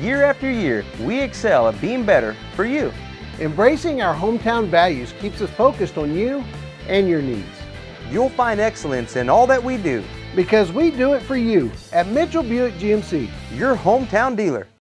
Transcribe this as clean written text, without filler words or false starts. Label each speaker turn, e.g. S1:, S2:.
S1: year after year, we excel at being better for you.
S2: Embracing our hometown values keeps us focused on you and your needs.
S1: You'll find excellence in all that we do.
S2: Because we do it for you at Mitchell Buick GMC,
S1: Your hometown dealer.